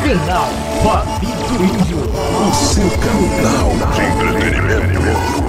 Canal Fabito Índio, o seu canal de entretenimento.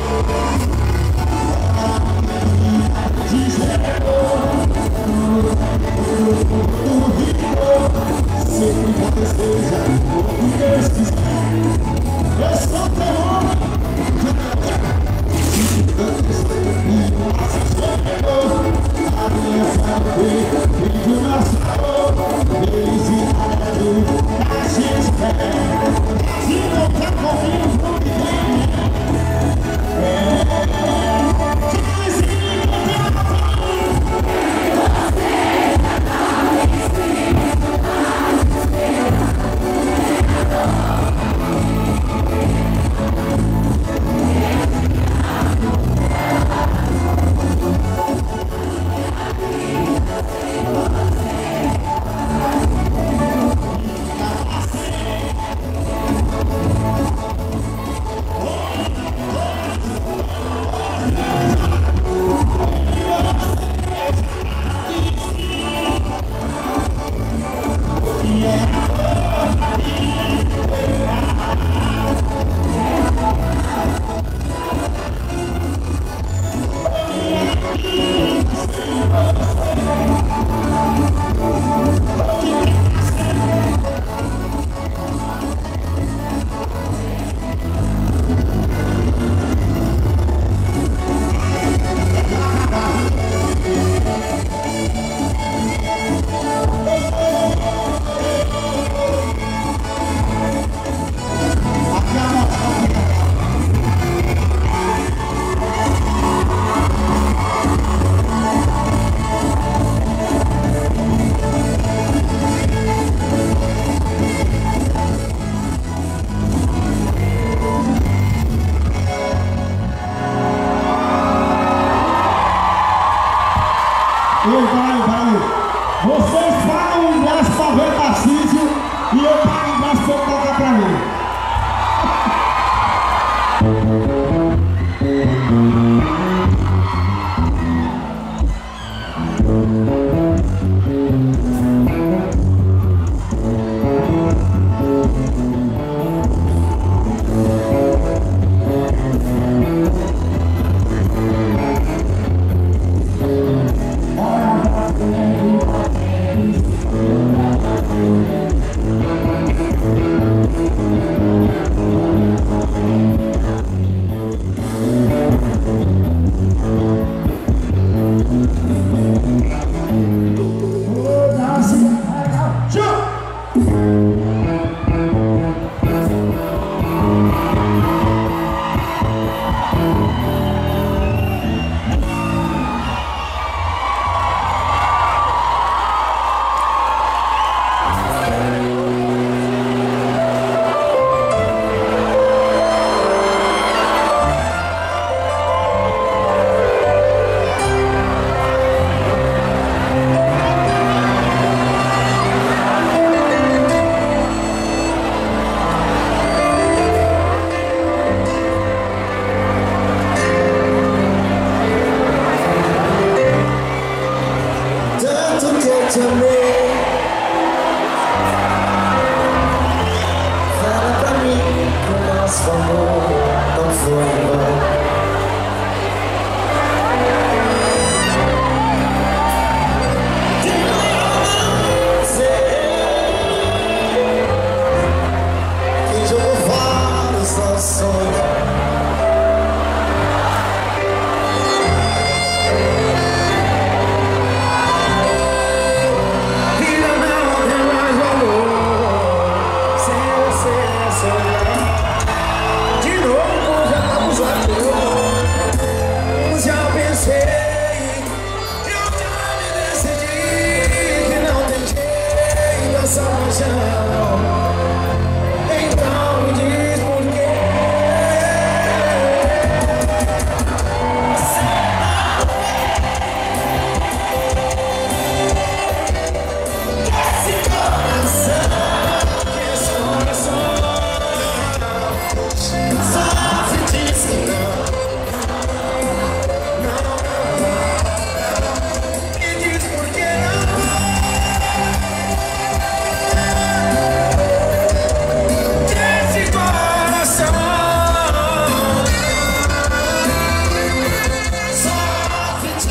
Vocês pagam um ingresso pra ver Tarcísio e eu pago um ingresso pra tocar pra mim.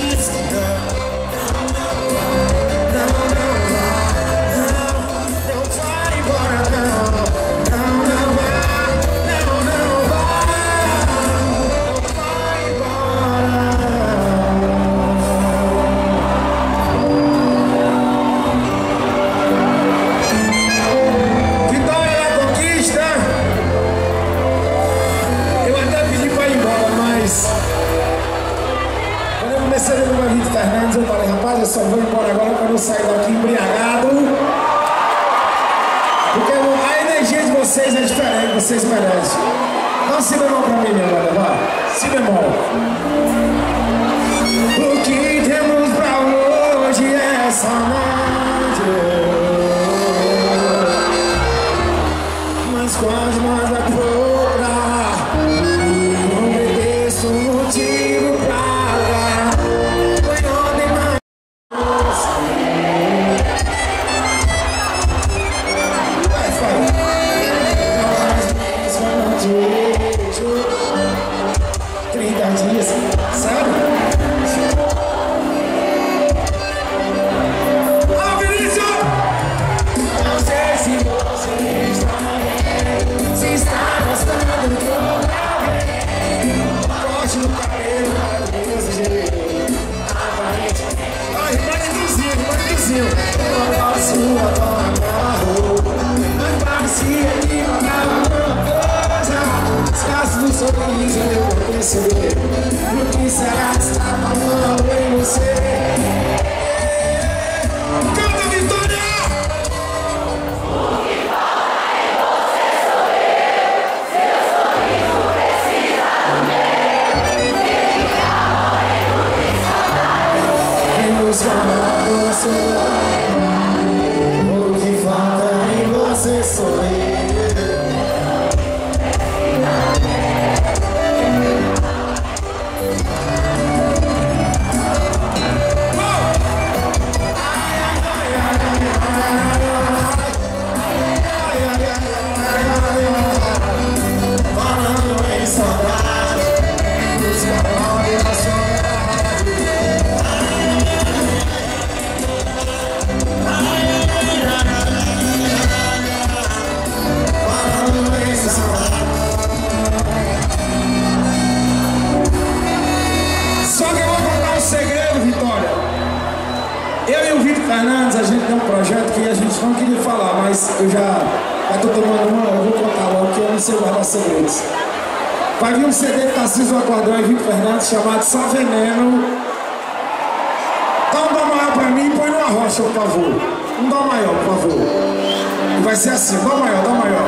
Fernandes, eu falei, rapaz, eu só vou embora agora para não sair daqui embriagado. Porque a energia de vocês é diferente, vocês merecem. Dá um si bemol pra mim, minha mãe, vai. Si bemol. O que temos pra hoje é essa noite. Mas quando nós vai procurar, não mereço motivo pra lá. Sorriso eu vou perceber o que será que está falando em você. Canta, Vitória! O que falta em você sorrir? Seu sorriso precisa também. Fique amor e saudade. E busca amor, o que falta em você sorrir? Fernandes, a gente tem um projeto que a gente não queria falar, mas eu já tô tomando uma, eu vou contar logo que eu não sei guardar segredos. Vai vir um CD de Tarcísio Acordão e Vitor Fernandes chamado Só Veneno. Dá um dó maior pra mim e põe numa rocha, por favor. Um dó maior, por favor. E vai ser assim, dó maior, dó maior.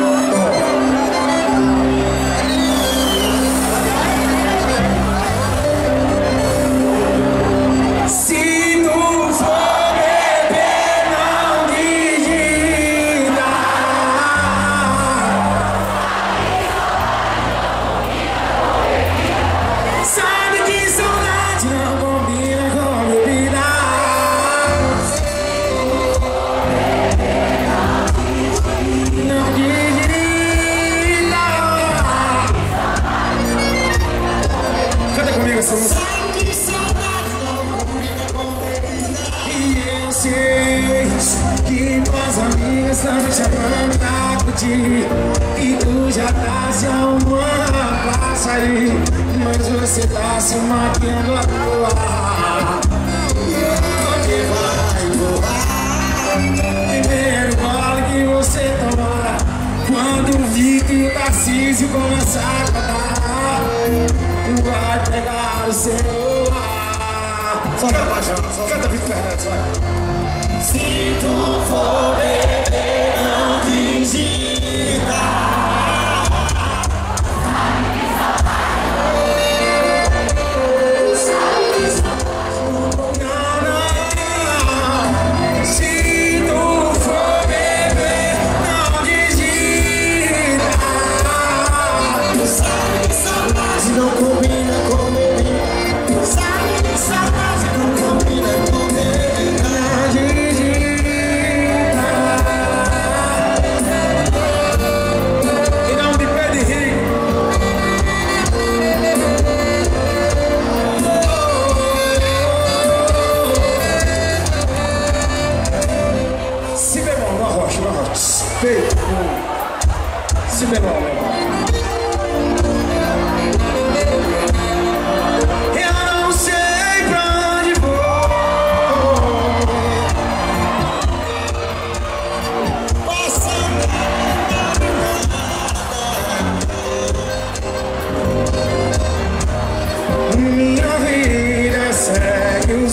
Se não for que nós amigas estamos chamando pra curtir e tu já tá se arrumando pra sair, mas você tá se maquiando à toa. Onde vai voar? Primeiro gole que você tomar, quando vi que o Tarcísio começar a cantar, tu vai pegar o celular. Solta a paixão, canta Vitor Fernandes, vai. Se tu for beber, não digita. Não combina com bebida. Sabe que saudade não combina com bebida.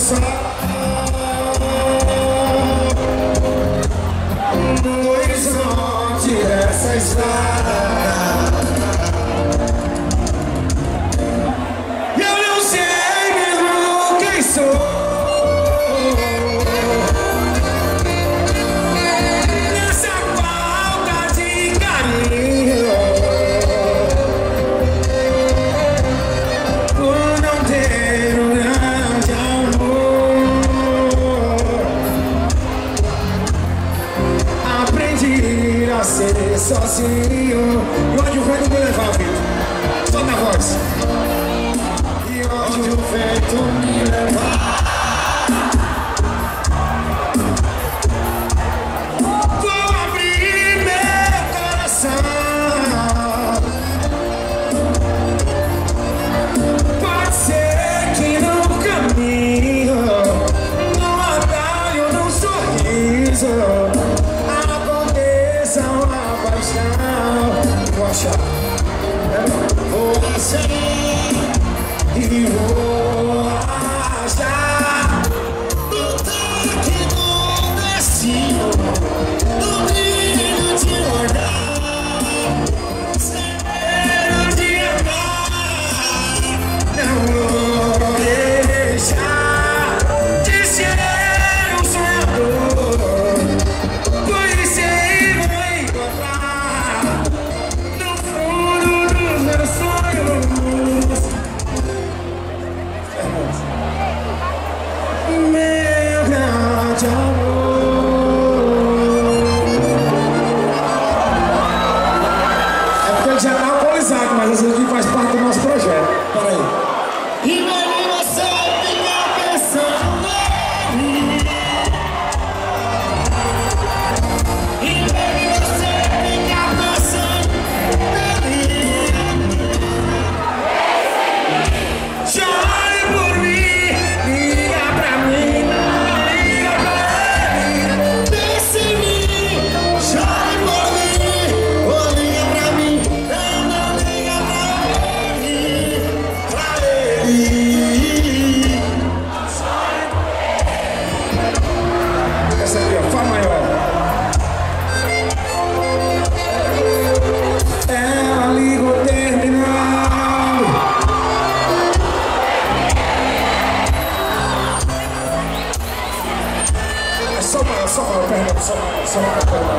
sol no horizonte dessa estrada. Eu não sei mesmo quem sou. Nessa falta de carinho, por não ter um grande amor, aprendi a ser sozinho. E onde o vento me levar, Vitor? Solta a voz. E onde o vento me levar, vou abrir meu coração. Pode ser que no caminho, no atalho, no sorriso, aconteça uma paixão. Vou achar, vou achar e vou achar no toque do destino, no brilho de olhar, espero de amar. Não vou deixar de ser um sonhador, pois sei vou encontrar no fundo dos meus sonhos meu grande amor. É porque ele já tá alcoolizado, mas isso aqui faz parte do nosso projeto. Peraí. E daí você fica pensando nele. E daí você fica pensando nele. Chore por mim, liga pra mim, liga pra ele. Pense em mim, chore por mim, ou liga pra mim, não liga pra ele. Essa aqui, ó, Fá maior. Ela ligou terminando. Só uma perna, só uma perna.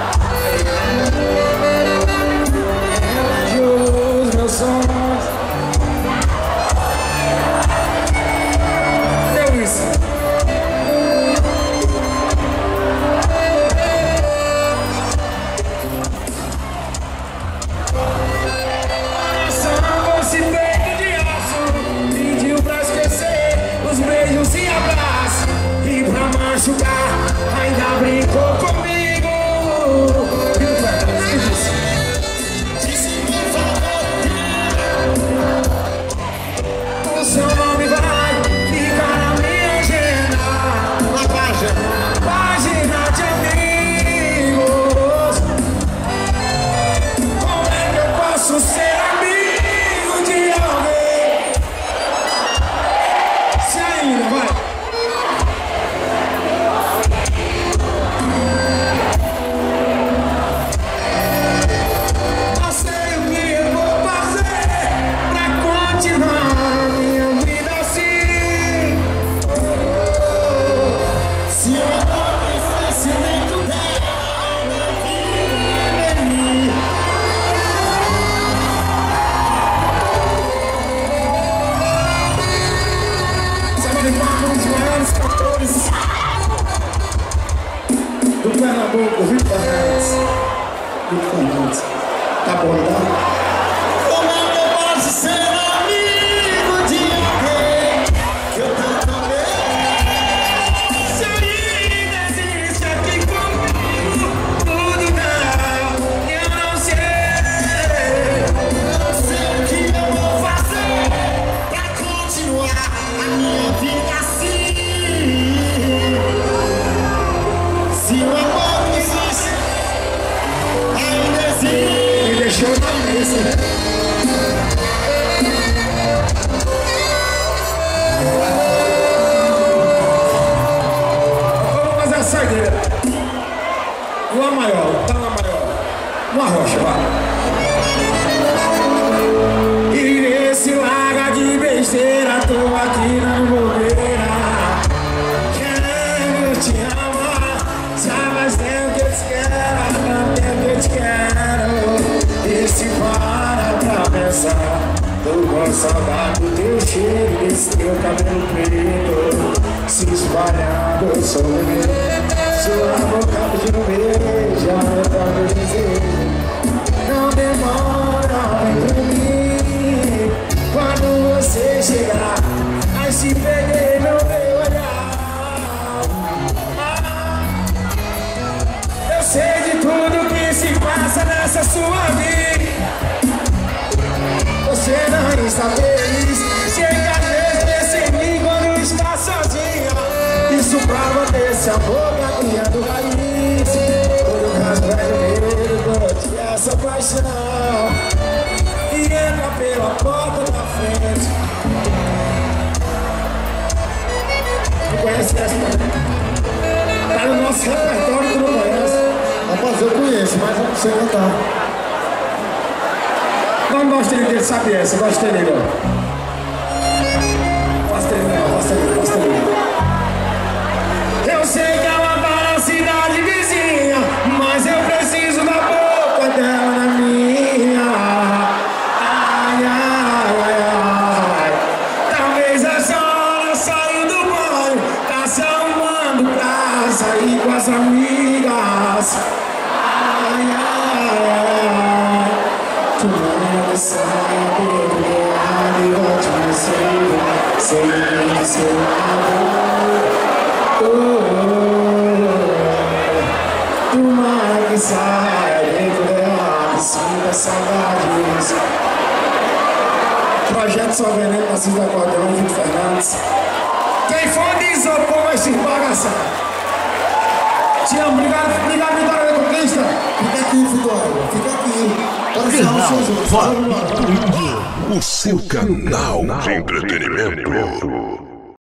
Os meus sonhos. Deu isso. Coração fosse feito de aço, pediu pra esquecer os beijos e abraços, e pra machucar ainda brincou comigo. E o velho, que disse? Disse por favor, o seu nome vai ficar na minha agenda, na página de amigos. Como é que eu posso ser amigo de alguém? Se ainda, vai. Não sei o que eu vou fazer pra continuar minha vida assim. Se eu não fizesse dentro dela, minha vida. Sabe de qual um dos maiores cantores do Pernambuco, Vitor Fernandes. Tá bom, tá? Como é que eu posso ser amigo de alguém que eu tanto amei? Se ainda existe aqui comigo, tudo não, eu não sei. Não sei o que eu vou fazer pra continuar a minha vida assim. Se o amor existe, ainda existe. Me deixou na mesa. maior, tá na maior. Uma rocha, vai. E nesse larga de besteira, tô aqui na bobeira. Quero te amar, já faz tempo que eu te quero, não tempo que eu te quero. E se para pra pensar, tô com saudade do teu cheiro, desse teu cabelo preto se espalhando sobre mim. Sua boca pedindo beijo, meu desejo. Não demora, vem pra mim. Quando você chegar, aí se peguei no meu olhar. Eu sei de tudo que se passa nessa sua vida. Você não está feliz, chega às vezes em mim quando está sozinha. Isso pra manter esse amor criando raiz. Todo rasgo vermelho essa paixão e entra pela porta da frente. Não conhece essa, né? Tá no nosso repertório, tu não conhece. Rapaz, eu conheço, mas não sei cantar. Não gosto dele, sabe essa, eu gosto dele, ó. Gosto dele. Eu sei que ela tá na cidade vizinha, mas eu preciso da boca dela na minha. Ai, ai, ai, ai. Talvez essa hora saiu do banho, tá se arrumando pra sair com as amigas. Ai, ai, ai. Tu não sabe e vou te dizer, sei que seu amor. Do mar que sai dentro dela, que sinta saudades. Projeto Só Veneno, Narciso da Cordeirão, Vitor Fernandes. Quem for de isopor vai se bagaçar. Te amo, obrigado, Vitória da Conquista. Fica aqui, Vitória, fica aqui. Canal Pop Índio, o seu canal de entretenimento.